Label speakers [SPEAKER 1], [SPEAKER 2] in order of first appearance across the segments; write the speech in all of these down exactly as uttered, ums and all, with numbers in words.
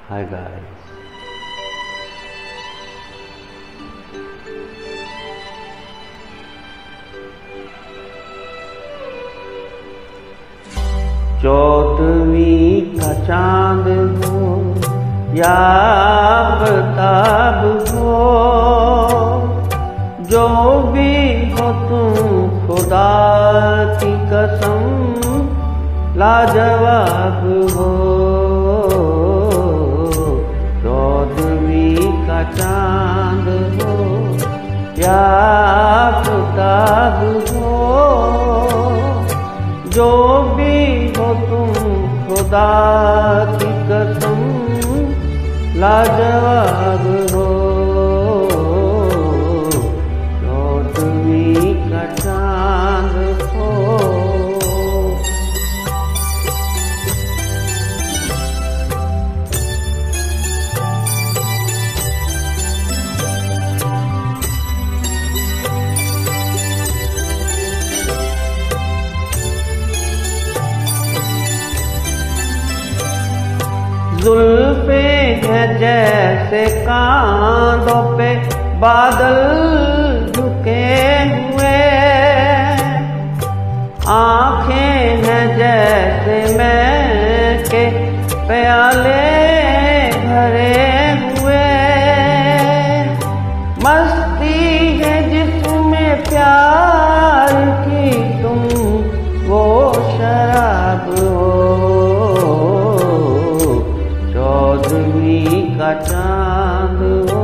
[SPEAKER 1] Hi guys. चौदहवीं का चांद हो या आफताब हो, जो भी हो तुम खुदा की कसम लाजवाब हो। चौदहवीं का चांद हो या आफताब हो, जो भी हो तुम खुदा की कसम लाजवाब हो। चौदहवीं का चांद हो। जुल्फे है जैसे कांधों पे बादल झुके हुए, आंखें हैं जैसे मैं के प्याले भरे हुए, मस्ती है जिसमें प्यार की तुम वो शराब हो। चौदहवीं का चांद हो।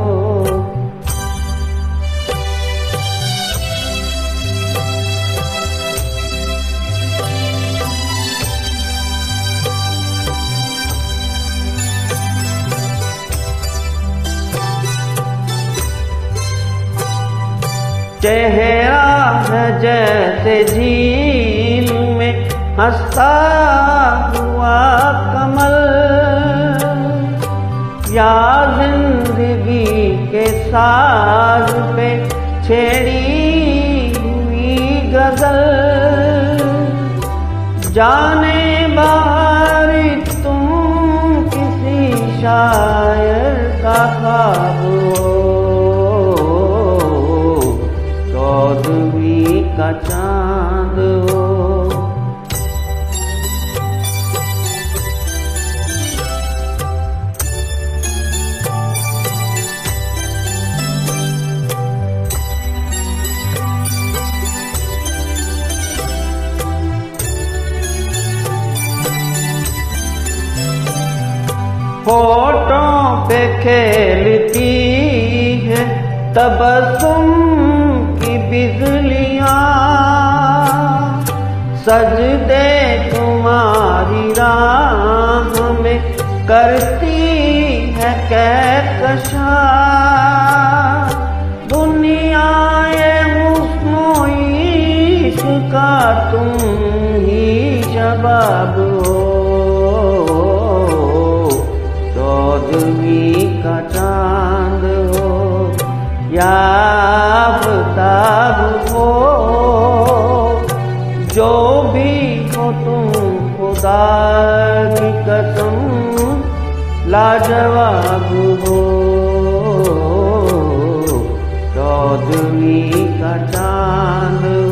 [SPEAKER 1] चेहरा है जैसे झील में हंसता हुआ कमल, या जिंदगी के साज पे छेड़ी हुई गजल। जाने बारी तुम किसी शायर का ख्वाब हो। चौदहवीं का चांद हो। होठों पे खेलती है तबस्सुम की बिजलियां, सजदे तुम्हारी राह में करती है कहकशां। दुनिया ये हुस्न इश्क का तुम ही शबाब हो। चौदहवीं का चांद हो या आफताब हो, जो भी हो तुम खुदा की कसम लाजवाब हो। चौदहवीं का चांद